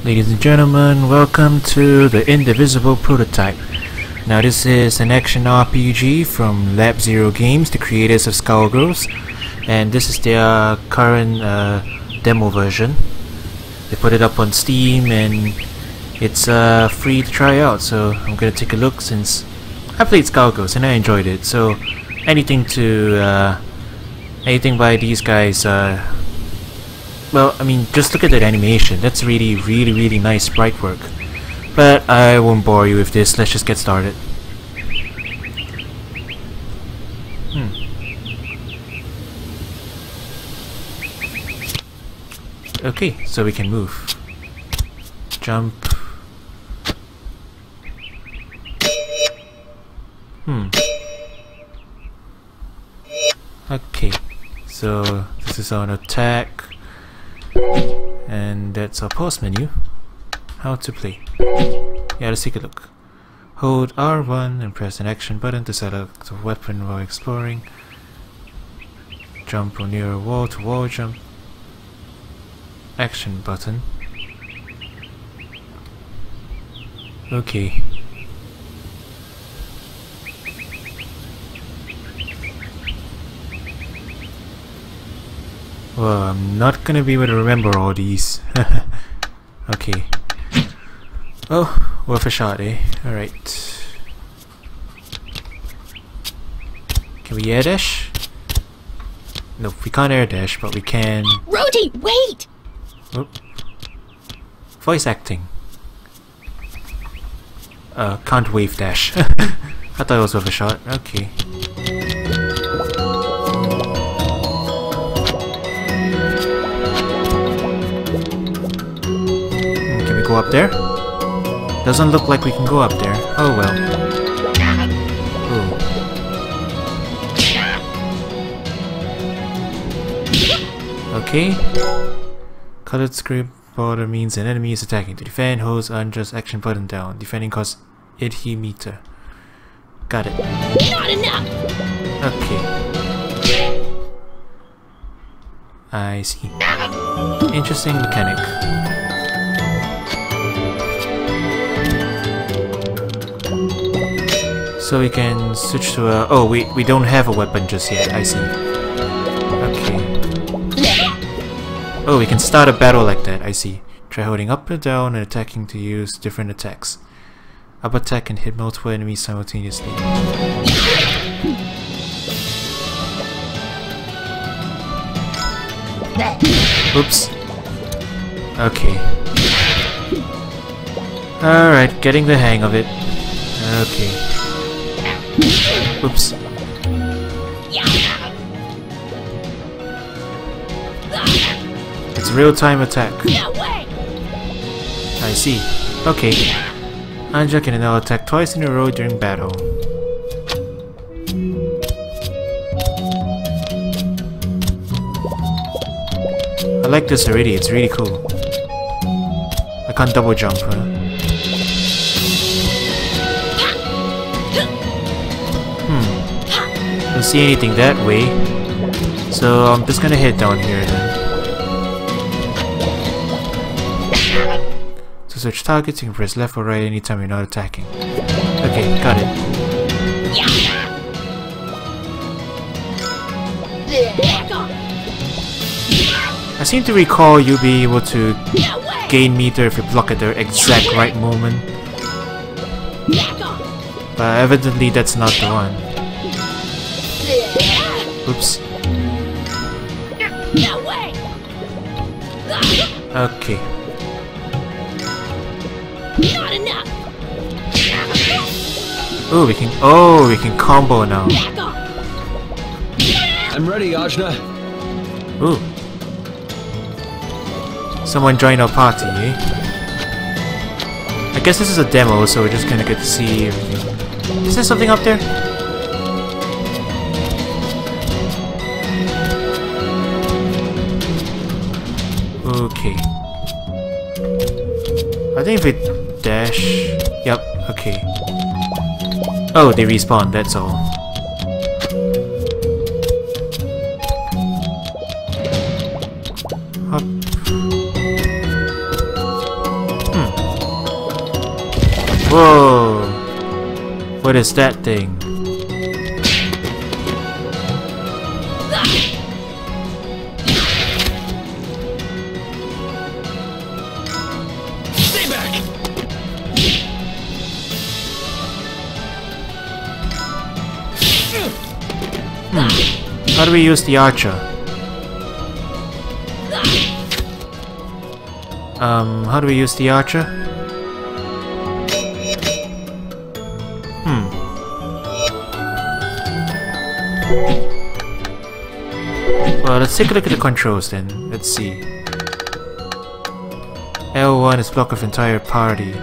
Ladies and gentlemen, welcome to the Indivisible Prototype. Now this is an action RPG from Lab Zero Games, the creators of Skullgirls, and this is their current demo version. They put it up on Steam and it's free to try out, so I'm gonna take a look since I played Skullgirls and I enjoyed it. So anything by these guys, well, I mean, just look at that animation. That's really nice sprite work. But I won't bore you with this. Let's just get started. Okay, so we can move. Jump. Okay, so this is on attack. And that's our pause menu. How to play. Yeah, let's take a look. Hold R1 and press an action button to select a weapon while exploring. Jump on near a wall to wall jump. Action button. Okay. Well, I'm not gonna be able to remember all these. Okay. Oh, worth a shot, eh? Alright. Can we air dash? Nope, we can't air dash, but we can... Rhodey, wait! Oh. Voice acting. Can't wave dash. I thought it was worth a shot. Okay. Go up there? Doesn't look like we can go up there. Oh well. Ooh. Okay. Colored script border means an enemy is attacking. To defend, hold unjust action button down. Defending costs 80 meter. Got it. Not enough. Okay. I see. Interesting mechanic. So we can switch to a... Oh wait, we don't have a weapon just yet, I see. Okay. Oh, we can start a battle like that, I see. Try holding up and down and attacking to use different attacks. Up attack can hit multiple enemies simultaneously. Oops. Okay. Alright, getting the hang of it. Okay. Oops. It's real-time attack. I see. Okay. Anja can now attack twice in a row during battle. I like this already, it's really cool. I can't double jump, huh? Don't see anything that way, so I'm just gonna head down here then. To search targets, you can press left or right anytime you're not attacking. Okay, got it. I seem to recall you being able to gain meter if you block at the exact right moment, but evidently that's not the one. Oops. Okay. Not enough. Oh, we can combo now. I'm ready, Ajna. Ooh. Someone joined our party, eh? I guess this is a demo, so we're just gonna get to see everything. Is there something up there? Okay. I think if we dash... Yep, okay. Oh, they respawn, that's all. Hop. Whoa! What is that thing? Stay back. How do we use the archer? How do we use the archer? Well, let's take a look at the controls then. Let's see. L1 is block of entire party.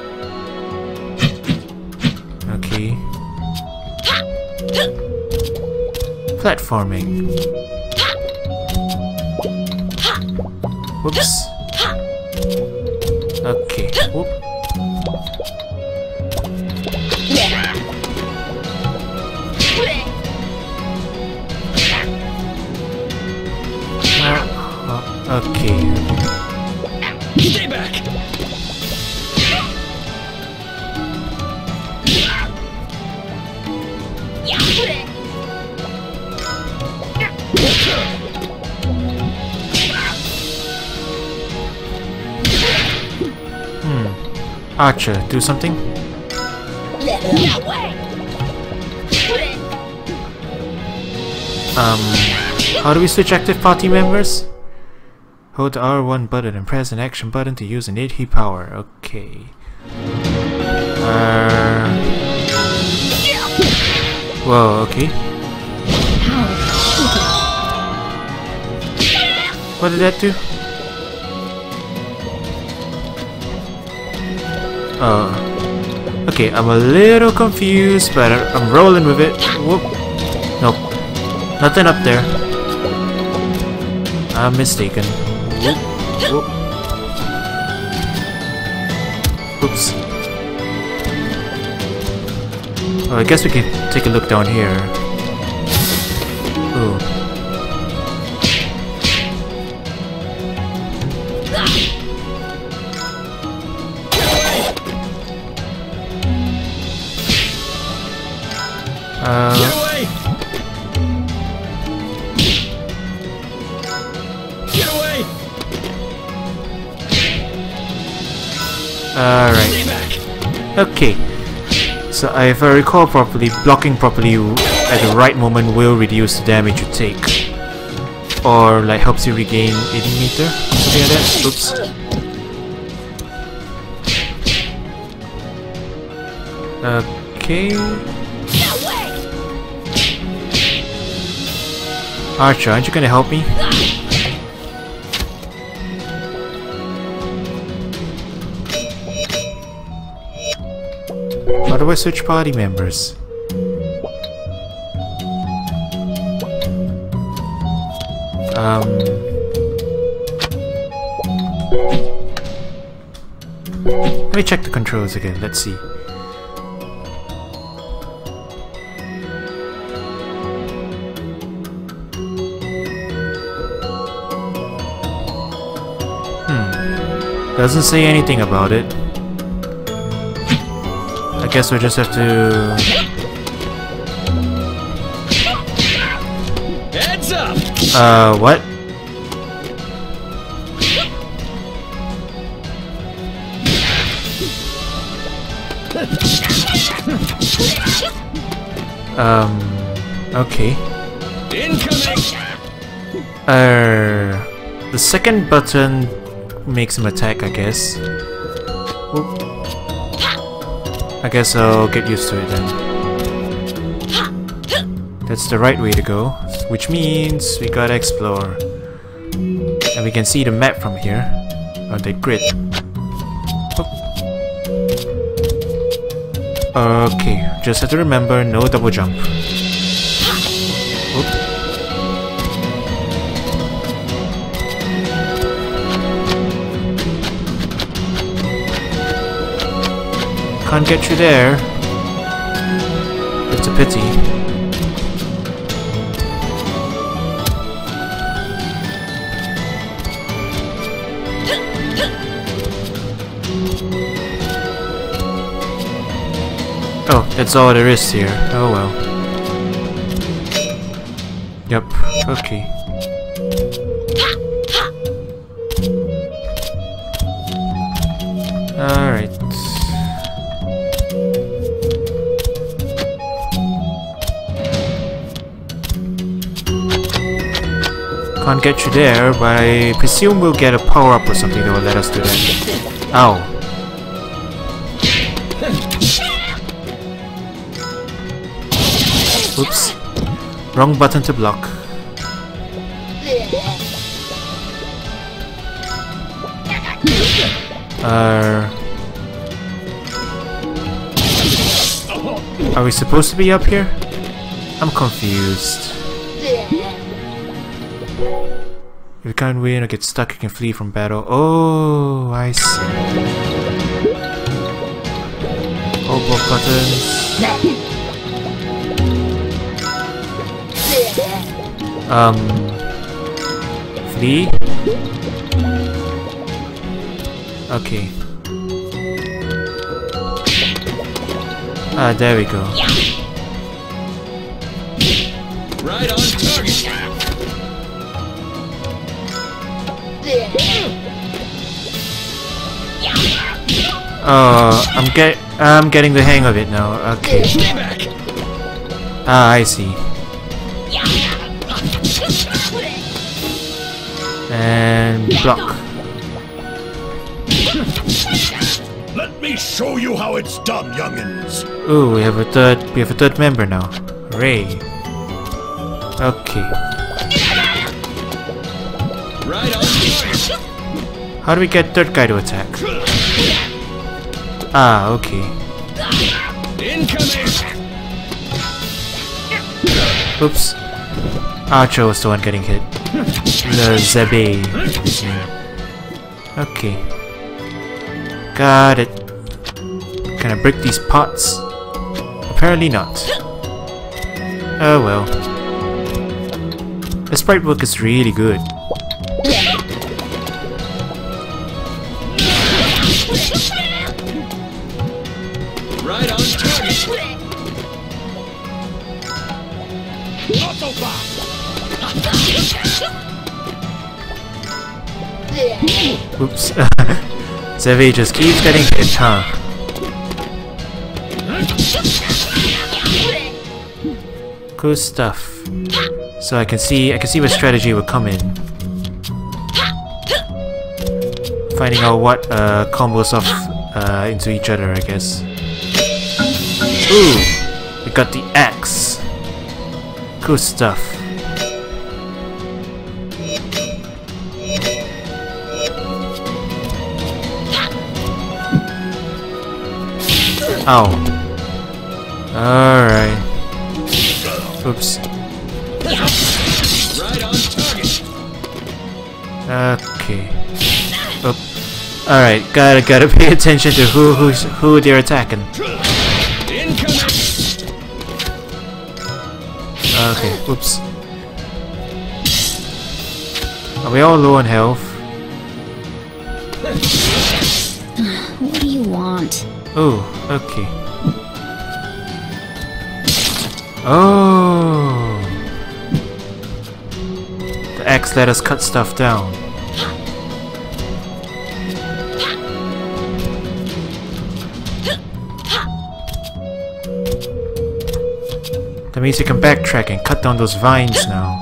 Okay. Platforming. Whoops. Okay. Whoop. Okay. Stay back. Archer, do something? That way. How do we switch active party members? Hold the R1 button and press an action button to use an 8 power. Okay. Whoa, okay. What did that do? Oh. Okay, I'm a little confused, but I'm rolling with it. Whoop. Nope. Nothing up there. I'm mistaken. Whoop. Whoop. Oops. Well, I guess we can take a look down here. Ooh. Get away! Get away! Alright. Stay back. Okay. So if I recall properly, blocking properly at the right moment will reduce the damage you take. Or like helps you regain 80 meter. Something like that. Oops. Okay. Archer, aren't you gonna help me? How do I switch party members? Let me check the controls again, let's see. Doesn't say anything about it. I guess we just have to... Heads up! What? Okay. Incoming! The second button makes him attack, I guess. Whoop. I guess I'll get used to it then. That's the right way to go, which means we gotta explore. And we can see the map from here, on the grid. Whoop. Okay, just have to remember, no double jump. Whoop. Can't get you there. It's a pity. Oh, that's all there is here. Oh well. Yep, okay. Alright. Can't get you there, but I presume we'll get a power-up or something that will let us do that. Ow. Oops. Wrong button to block. Are we supposed to be up here? I'm confused. If you can't win or get stuck, you can flee from battle. Oh, I see. Hold both buttons. Flee? Okay. Ah, there we go. Right on target. Oh, I'm getting the hang of it now. Okay. Stay back. Ah, I see. And block. Let me show you how it's done, youngins. Ooh, we have a third member now. Ray. Okay. Right on target. How do we get third guy to attack? Ah, okay. Incoming. Oops. Archer was the one getting hit. The Zebe. Okay. Got it. Can I break these pots? Apparently not. Oh well. The sprite work is really good. Right on target. Not so fast. Oops. Zeve just keeps getting hit, huh? Cool stuff. So I can see what strategy will come in. Finding out what combos off into each other, I guess. Ooh, we got the axe. Cool stuff. Ow. Alright. Oops. Right on target. Okay. Oop. Alright, gotta pay attention to who they're attacking. Incoming. Okay, oops. Are we all low on health? What do you want? Oh, okay. Oh. The axe let us cut stuff down. That means you can backtrack and cut down those vines now.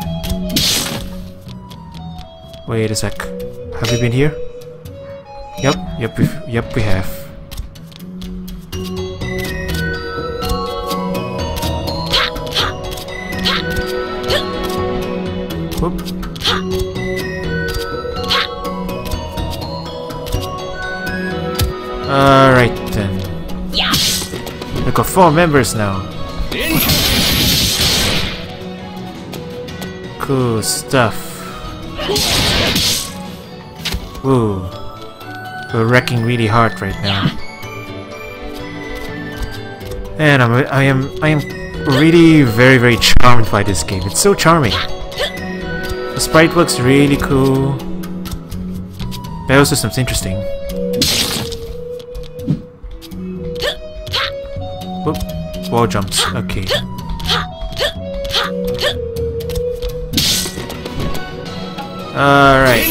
Wait a sec. Have we been here? Yep, we have. Whoop. Alright then. We've got 4 members now. Cool stuff. Woo. We're wrecking really hard right now. And I am really very charmed by this game. It's so charming. The sprite looks really cool. Battle system's interesting. Whoop. Wall jumps. Okay. Alright.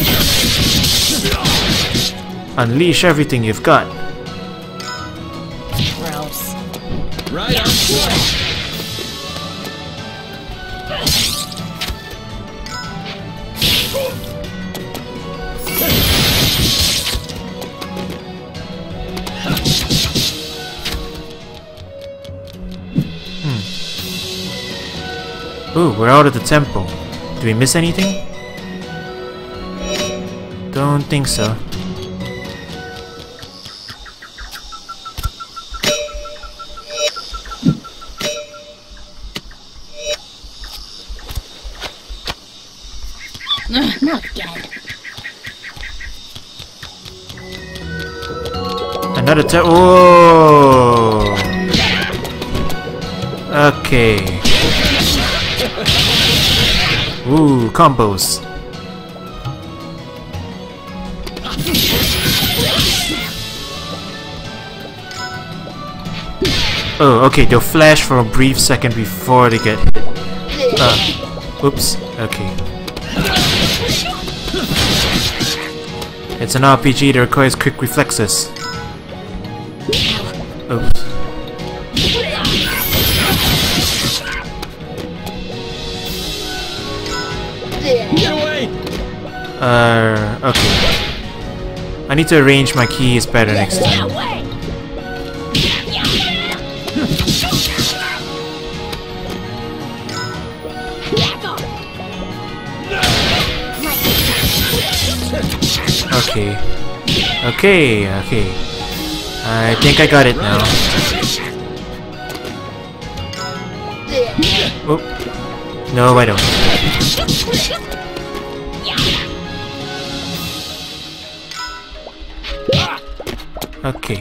Unleash everything you've got. Gross. Right on target. Ooh, we're out of the temple. Do we miss anything? Don't think so. Not again. Another oh. Okay. Ooh, combos. Oh, okay, they'll flash for a brief second before they get hit. Oops, okay. It's an RPG that requires quick reflexes. Oops. Get away! Okay. I need to arrange my keys better next time. Okay. Okay, okay. I think I got it now. Oh. No, I don't. Okay.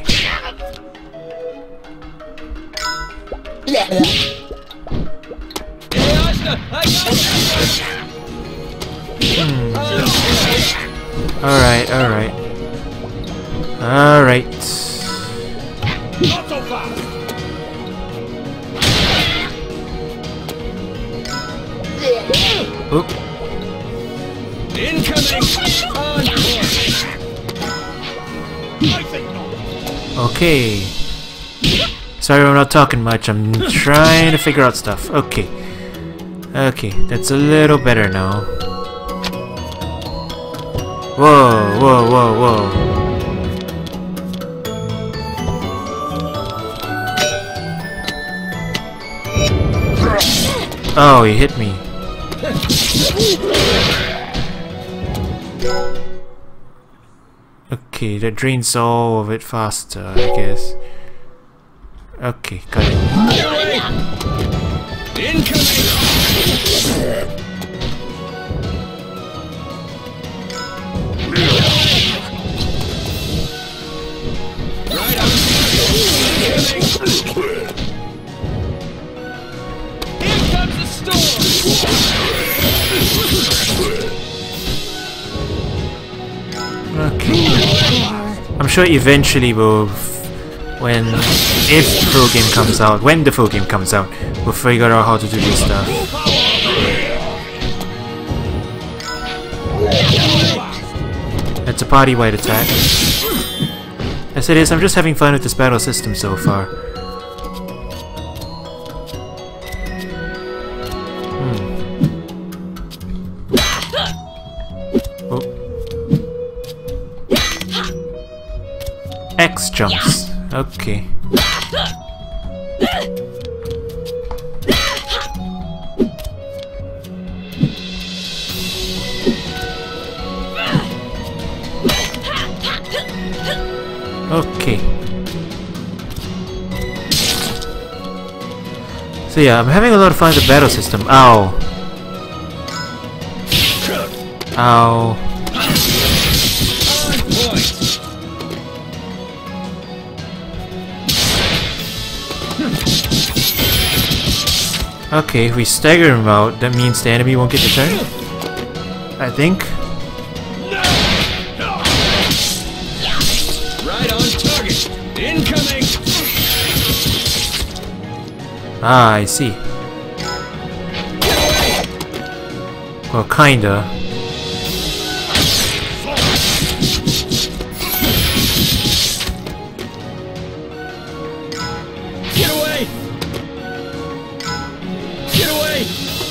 Alright, alright. Alright. Not so fast! Oop. Incoming! On course! I think not. Okay. Sorry I'm not talking much, I'm trying to figure out stuff. Okay. Okay, that's a little better now. Whoa, whoa, whoa, whoa. Oh, he hit me. Okay, that drains all of it faster, I guess. Okay, got it. Get away! Incoming! Right on target! Here comes the storm! Okay. I'm sure eventually we'll, when the full game comes out, we'll figure out how to do this stuff. It's a party-wide attack. As it is, I'm just having fun with this battle system so far. Oh. X jumps. Okay. Okay. So yeah, I'm having a lot of fun with the battle system. Ow. Ow. On point! Okay, if we stagger him out, that means the enemy won't get the turn? I think. Right on target! Incoming! Ah, I see. Well, kinda. Get away! Get away!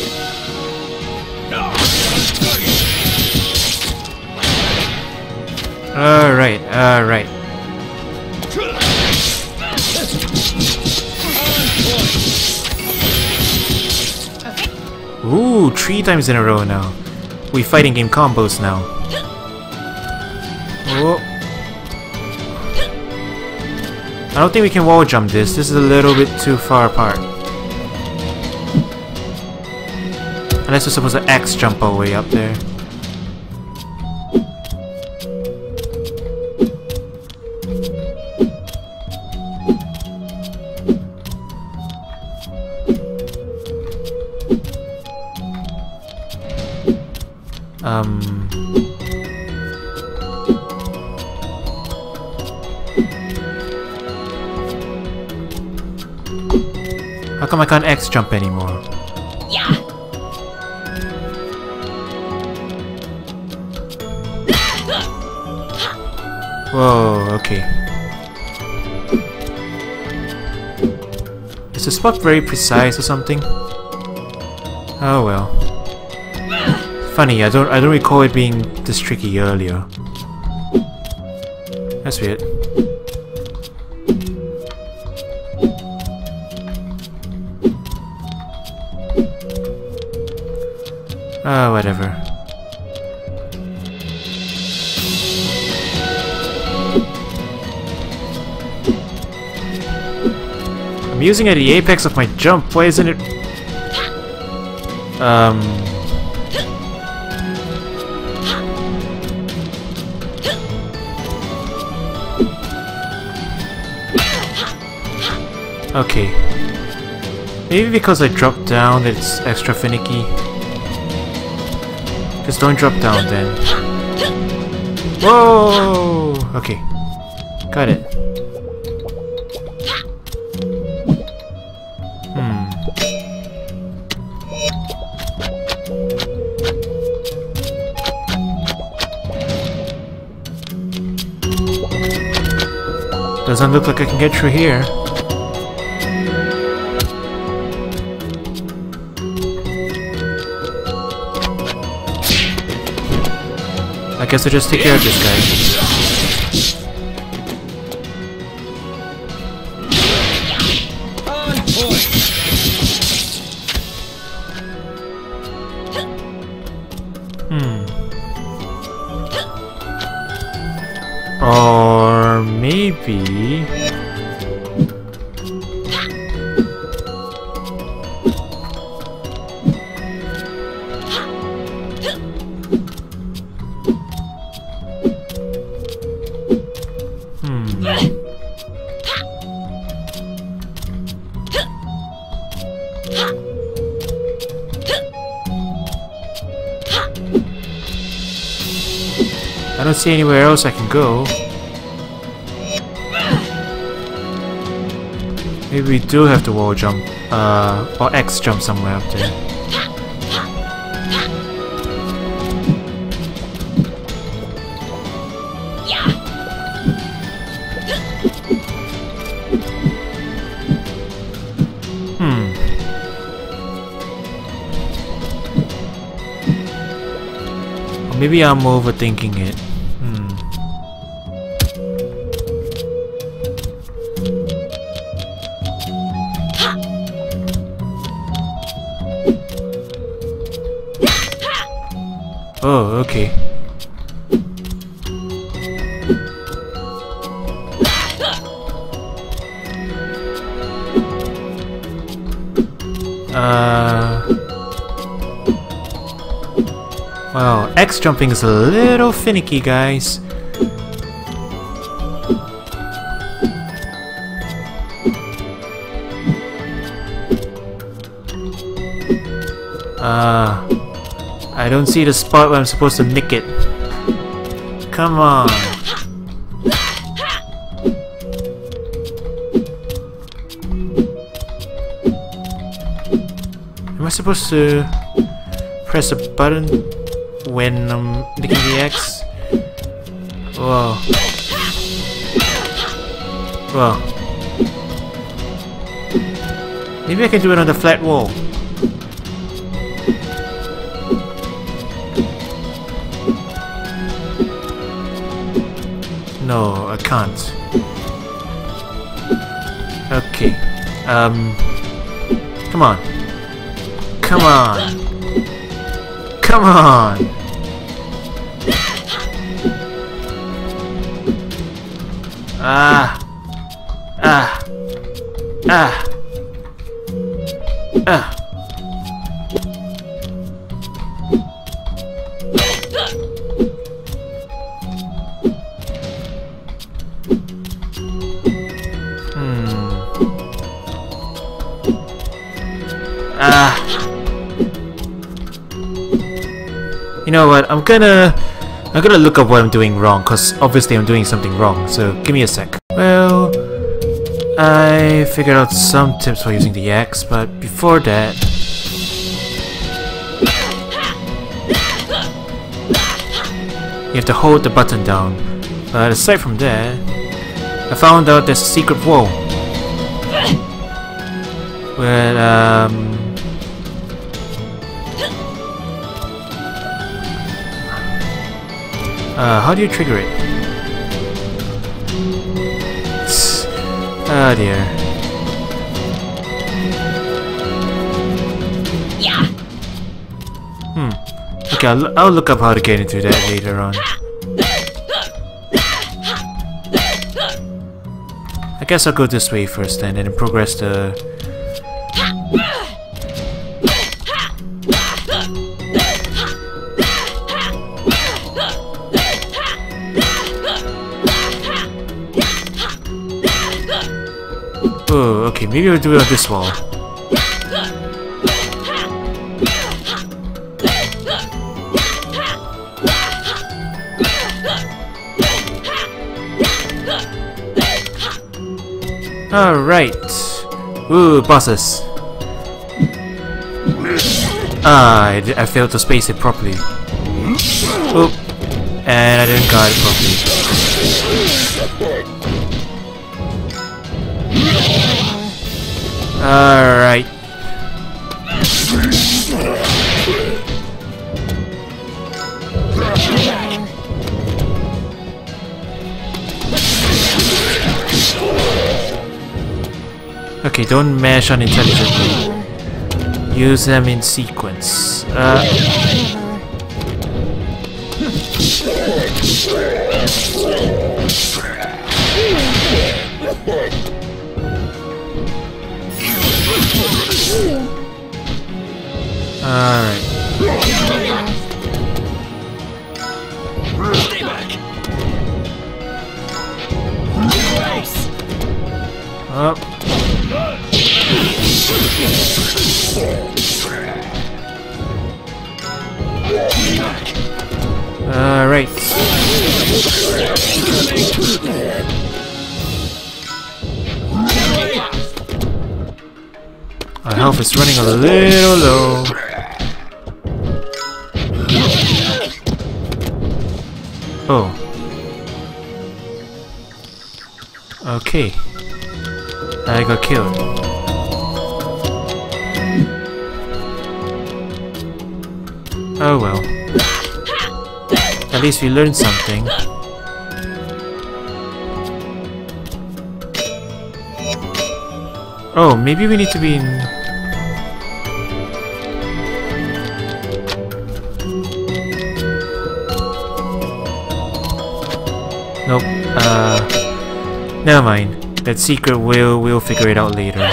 Alright, alright. Ooh, 3 times in a row now. We fighting game combos now. Oh. I don't think we can wall jump this. This is a little bit too far apart. Unless we're supposed to X jump all the way up there. How come I can't X jump anymore? Yeah. Whoa, okay. Is the spot very precise or something? Oh well. Funny, I don't recall it being this tricky earlier. That's weird. Ah, whatever. I'm using at the apex of my jump. Why isn't it? Okay. Maybe because I dropped down, it's extra finicky. Just don't drop down then. Whoa! Okay. Got it. Doesn't look like I can get through here. I guess I'll just take care of this guy. On point! Or maybe... I don't see anywhere else I can go. Maybe we do have to wall jump, or X jump somewhere up there. Or maybe I'm overthinking it. Oh, okay. Well, X jumping is a little finicky, guys. I don't see the spot where I'm supposed to nick it. Come on. Am I supposed to press a button when I'm licking the X? Whoa. Whoa. Maybe I can do it on the flat wall. No, I can't. Okay. Come on. Come on. Come on. Ah. Ah. Ah. Ah. You know what? I'm gonna look up what I'm doing wrong, cause obviously I'm doing something wrong. So give me a sec. Well, I figured out some tips for using the X, but before that, you have to hold the button down. But aside from that, I found out there's a secret wall. Well, how do you trigger it? Oh dear. Yeah. Okay, I'll look up how to get into that later on. I guess I'll go this way first then, and then progress the... Oh, okay, maybe we'll do it on this wall. Alright. Ooh, bosses. Ah, I failed to space it properly. Oop. And I didn't guard it properly. Alright. Okay, don't mash unintelligently. Use them in sequence. Alright. Up. Alright. Our health is running a little low. Oh. Okay. I got killed. Oh well. At least we learned something. Oh, maybe we need to be in... Nope. Never mind. That secret we'll figure it out later.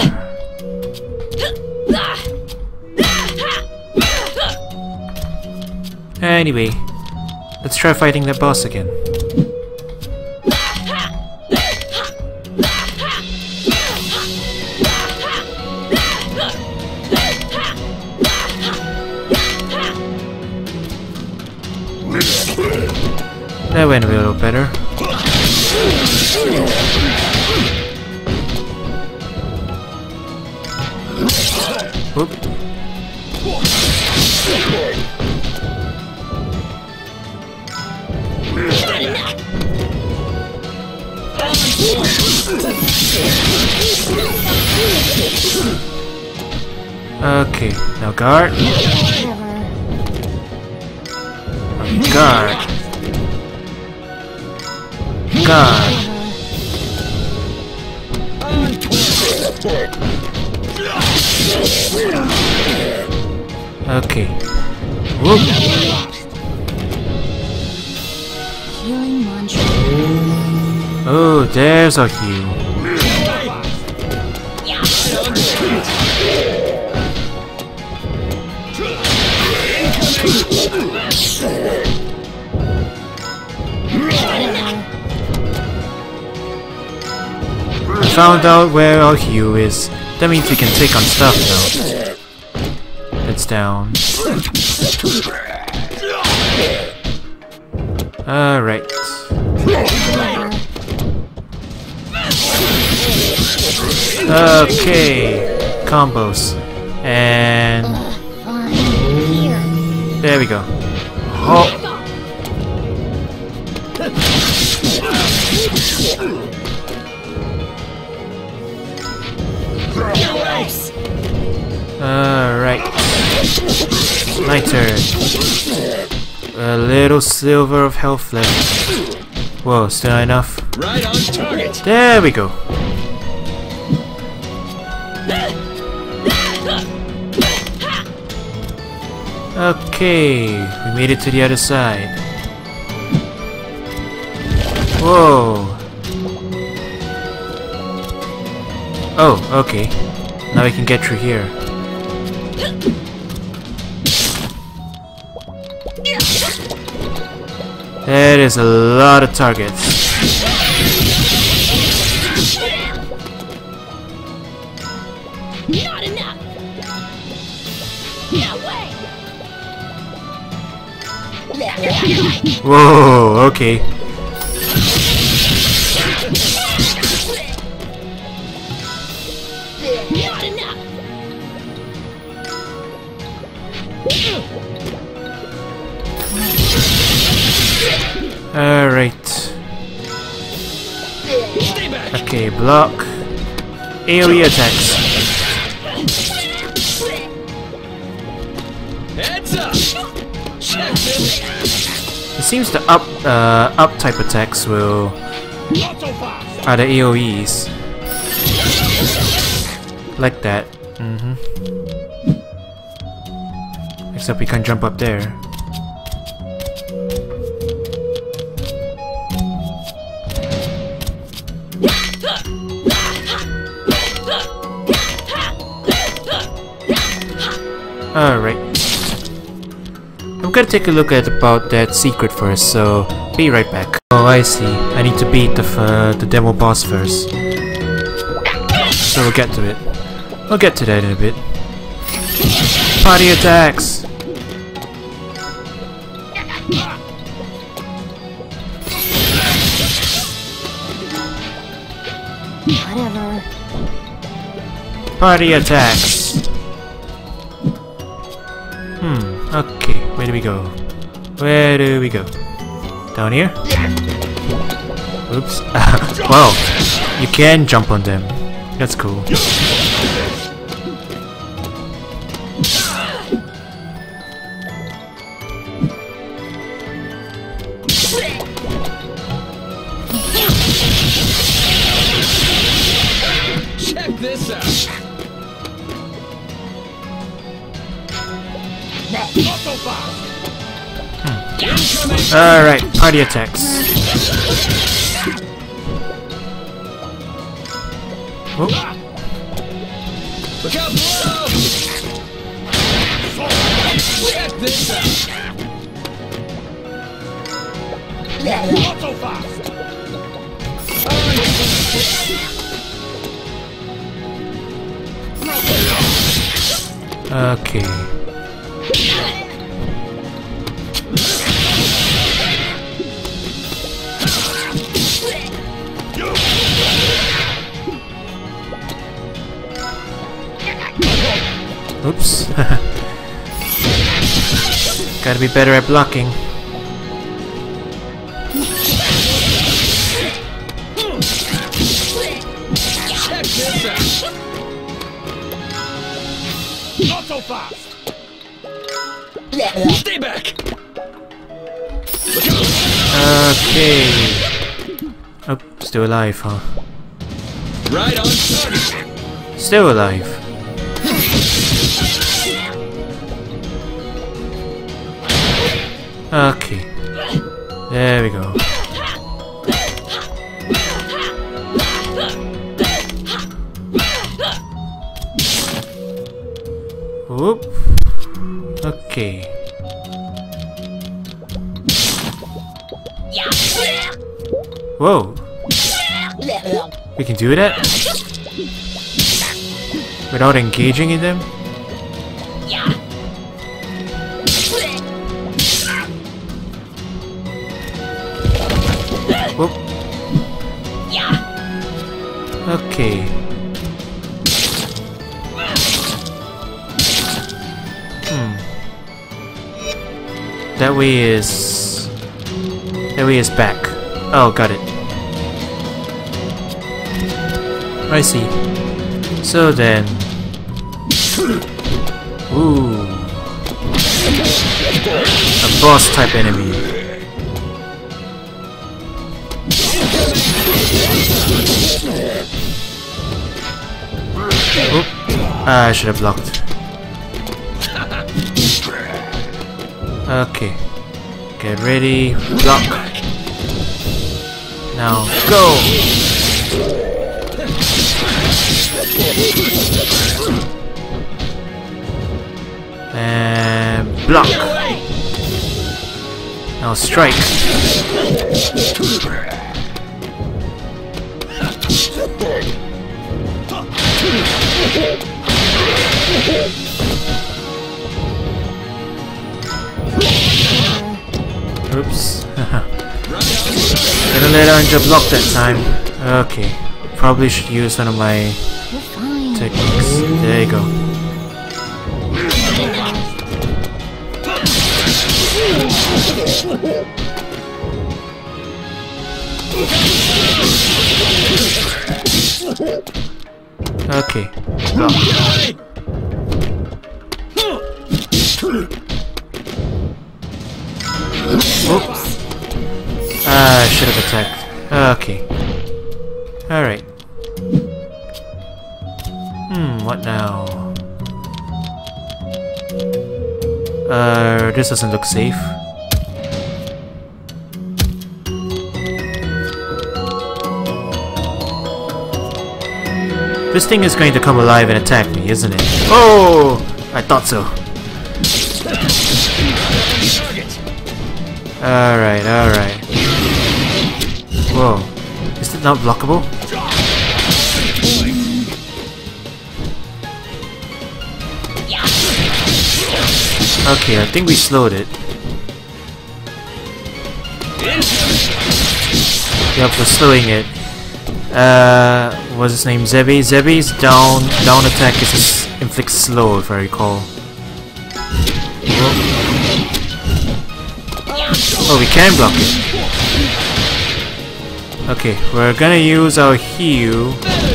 Anyway, let's try fighting that boss again. That went a little better. Whoop. Okay, now guard. Guard. Guard. Okay. Whoop. Healing mantra. Oh, there's a heal. I found out where our Hugh is. That means we can take on stuff now. It's down. Alright. Okay. Combos. And Fine. Here. there we go. Oh. Alright. My turn. A little silver of health left. Whoa, still not enough. Right on target. There we go. Okay, we made it to the other side. Whoa. Oh, okay. Now we can get through here. That is a lot of targets. Not enough. No way. Whoa, okay. Not enough. Alright. Stay back. Okay, block. AoE attacks. Heads up. Check this. It seems the up type attacks will are the AoEs. Like that. Except we can't jump up there. Alright. I'm gonna take a look at about that secret first, so be right back. Oh, I see. I need to beat the demo boss first. So we'll get to it. We'll get to that in a bit. Party attacks! Whatever. Party attacks! Okay, where do we go? Where do we go? Down here? Oops. Wow, you can jump on them. That's cool. Check this out. Alright, party attacks. Whoop. Look out below. Check this out. Okay. Oops. Gotta be better at blocking. so fast! Stay back! Okay. Oh, still alive, huh? Right on target! Still alive. Okay. There we go. Whoop. Okay. Whoa. We can do that? Without engaging in them? Whoop. Okay. That way is back. Oh, got it. I see. So then, ooh, a boss type enemy. Oop. Ah, I should have blocked. Okay. Get ready. Block. Now go! And block. Now strike. Oops. Didn't let Anja block that time. Okay. Probably should use one of my You're fine. techniques. There you go. Okay. Block. Oops. Ah, I should have attacked. Okay. Alright. What now? This doesn't look safe. This thing is going to come alive and attack me, isn't it? Oh! I thought so. Alright, alright. Whoa. Is it not blockable? Okay, I think we slowed it. Yep, we're slowing it. What's his name? Zebby? Zebby's down attack is inflicts slow, if I recall. Oh, we can block it. Okay, we're gonna use our heal.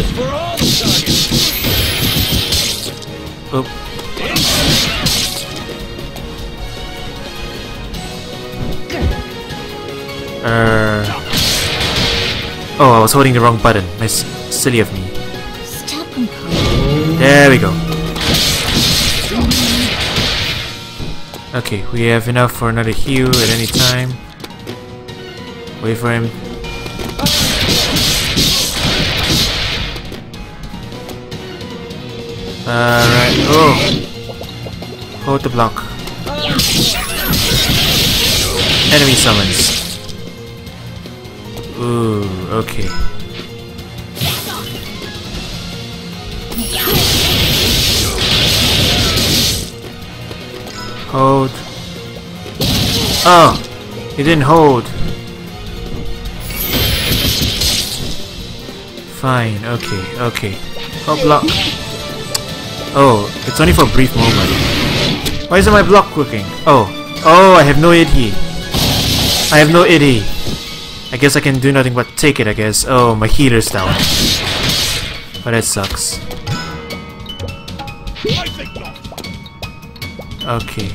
Oop. Oh, I was holding the wrong button. Nice, silly of me. Step and come. There we go. Okay, we have enough for another heal at any time. Wait for him. Alright, oh! Hold the block. Enemy summons. Ooh, okay. Hold. Oh! It didn't hold. Fine, okay, okay. Oh, block. Oh, it's only for a brief moment. Why isn't my block working? Oh. Oh, I have no ID. I have no ID. I guess I can do nothing but take it, I guess. Oh, my healer's down. But that sucks. I think not. Okay.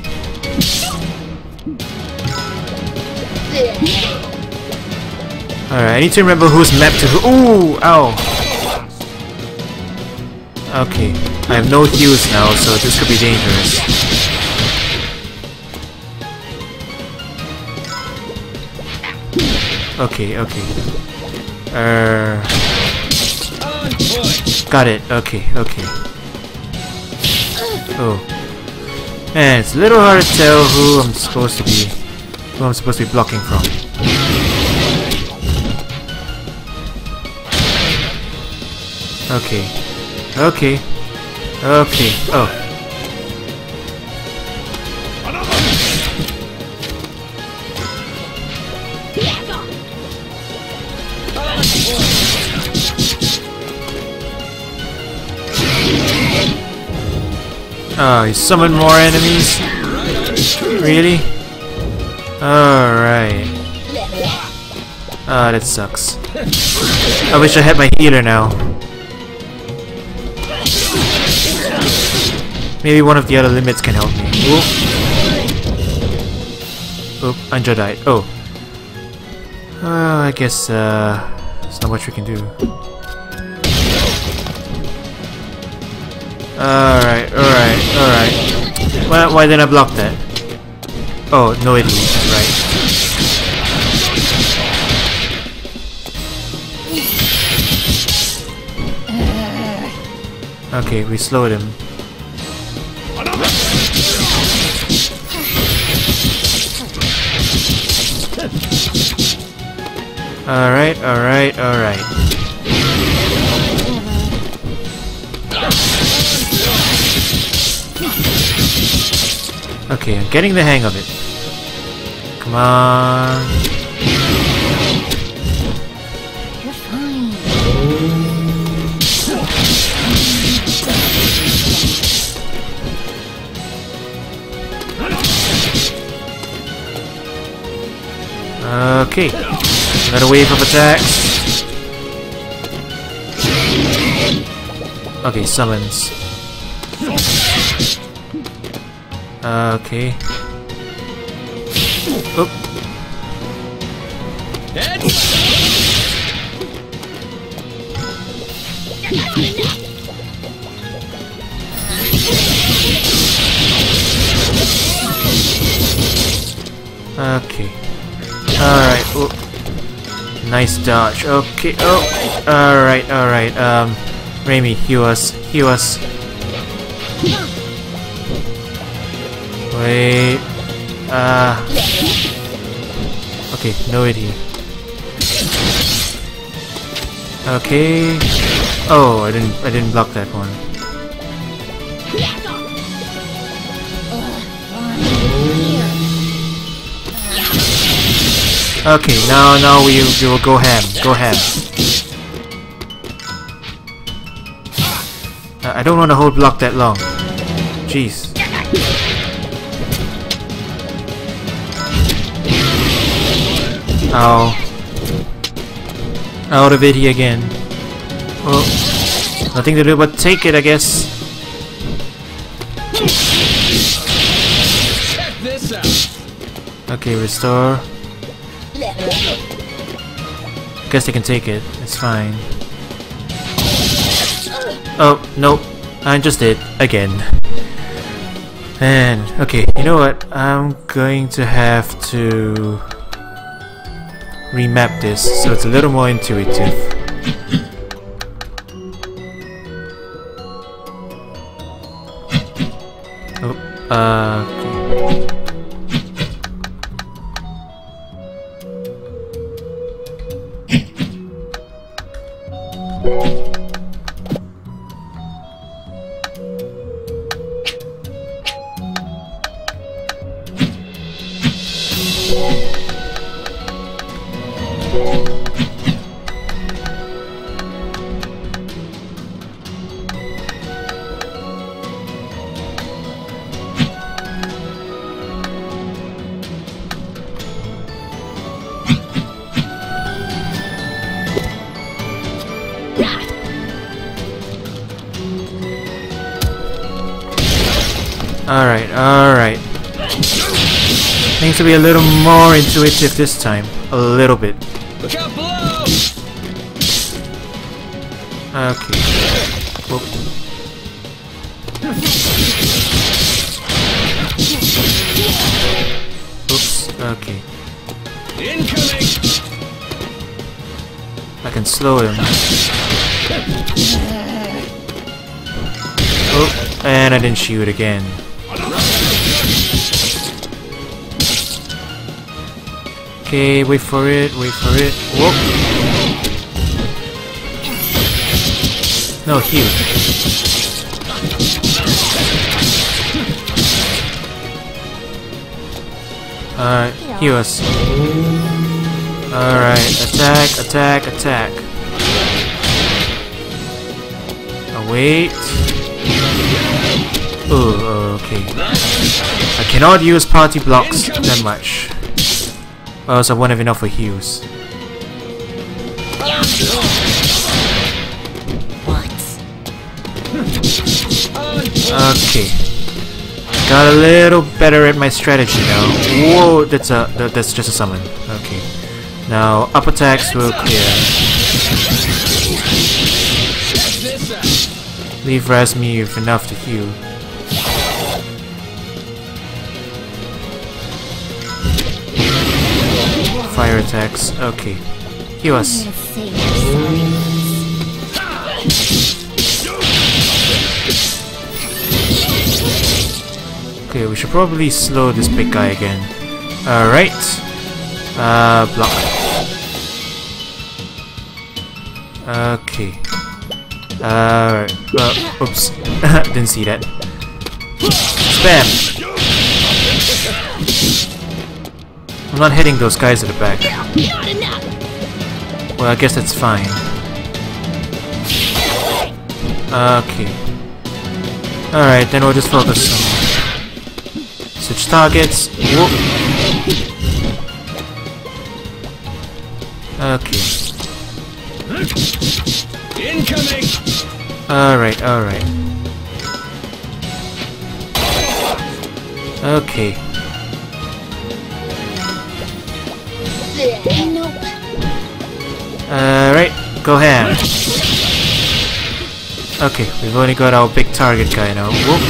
Alright, I need to remember who's mapped to who. Ooh! Ow! Okay. I have no heals now, so this could be dangerous. Okay, okay. Got it. Okay, okay. Oh. And it's a little hard to tell who I'm supposed to be blocking from. Okay. Okay. Okay. Oh. Oh, he summoned more enemies? Really? Alright. Ah, that sucks. I wish I had my healer now. Maybe one of the other limits can help me. Oop, Anja died. Oh. I guess there's not much we can do. Alright, alright, alright. Why didn't I block that? Oh, no idiot, right. Okay, we slowed him. Alright, alright, alright. Okay, I'm getting the hang of it. Come on. You're fine. Okay. Another wave of attacks. Okay, summons. Okay. Oop. Okay. Alright. Oh. Nice dodge. Okay. Oh. Alright, alright. Raimi, heal us. Heal us. Wait. Okay, no idiot. Okay. Oh, I didn't block that one. Okay, now we will go ham. Go ham. I don't want to hold block that long. Jeez. Ow. Out of it here again. Well, nothing to do but take it, I guess. Check this out. Okay, restore. Guess I can take it. It's fine. Oh, nope. I just did. Again. And, okay, you know what? I'm going to have to remap this so it's a little more intuitive. Oh, okay. Alright, alright. Needs to be a little more intuitive this time. A little bit. Look out below! Okay. Whoop. Oops, okay. Incoming! I can slow him. Oh, and I didn't shoot again. Okay, wait for it, wait for it. Whoop! No, heal. Alright, heal us. Alright, attack, attack, attack. Oh, wait. Oh, okay. I cannot use party blocks that much. Or else I won't have enough for heals. Okay. Got a little better at my strategy now. Whoa, that's just a summon. Okay. Now up attacks will clear. Leave Razmi with enough to heal. Fire attacks. Okay. Heal us. Okay, we should probably slow this big guy again. Alright. Block. Okay. Alright. Oops. Didn't see that. Spam! I'm not hitting those guys at the back. Well, I guess that's fine. Okay. Alright, then we'll just focus on... Switch targets. Whoop. Okay. Incoming! Alright, alright. Okay. Nope. Alright, go ham. Okay, we've only got our big target guy now. Whoop.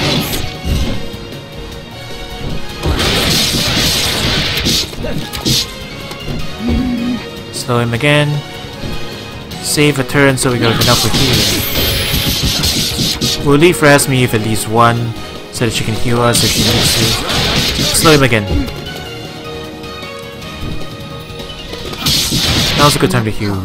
Slow him again. Save a turn so we got enough for healing. We'll leave Razmi with at least one so that she can heal us if she needs to. Slow him again. Now's a good time to heal.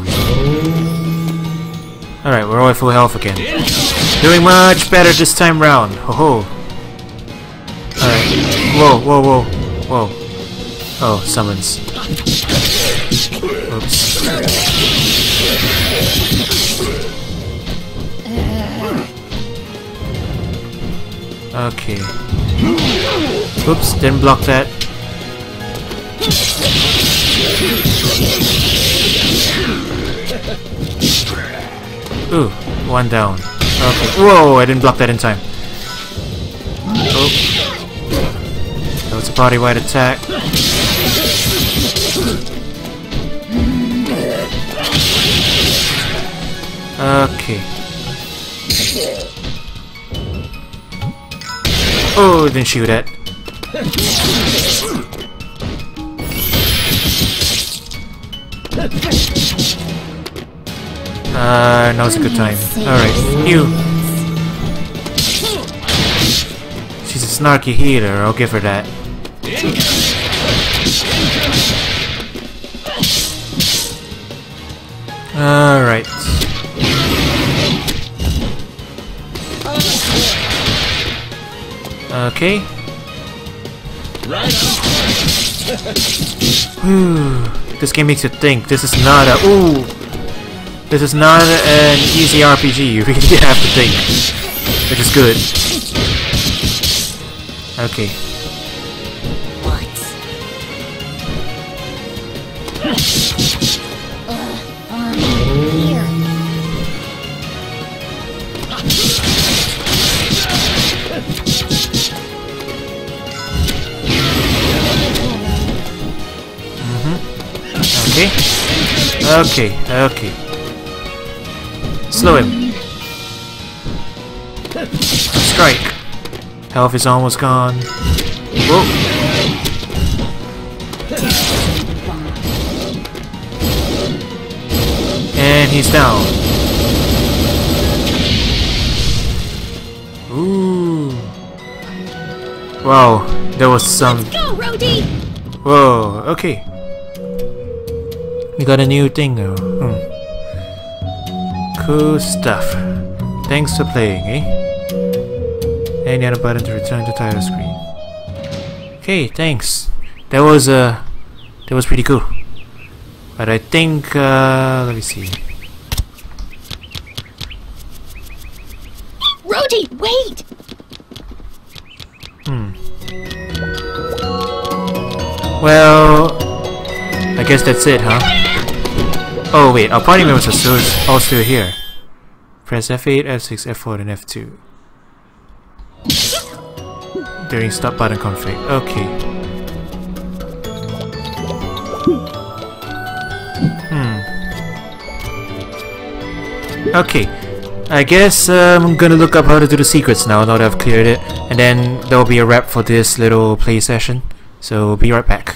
Alright, we're all at full health again. Doing much better this time round. Ho ho. Alright. Whoa, whoa, whoa. Whoa. Oh, summons. Oops. Okay. Oops, didn't block that. Ooh, one down. Okay. Whoa, I didn't block that in time. Oh. That was a body-wide attack. Okay. Oh, didn't shoot at. Now's a good time. Alright, you. She's a snarky healer, I'll give her that. Alright. Okay. Whew. This game makes you think. This is not a... Ooh! This is not an easy RPG. You really have to think. Which is good. Okay. What? Fine. Here. Okay, okay. Slow him. Strike. Health is almost gone. Whoa. And he's down. Ooh. Wow, there was some. Go, Rhodey! Whoa, okay. We got a new thing though. Cool stuff. Thanks for playing, eh? Any other button to return to title screen. Okay, thanks. That was pretty cool. But I think let me see. Rhodey, wait! Well, I guess that's it, huh? Oh wait, our party members are all still here. Press F8, F6, F4, and F2 during stop button config. Okay. Okay. I guess I'm gonna look up how to do the secrets now that I've cleared it, and then there'll be a wrap for this little play session. So be right back.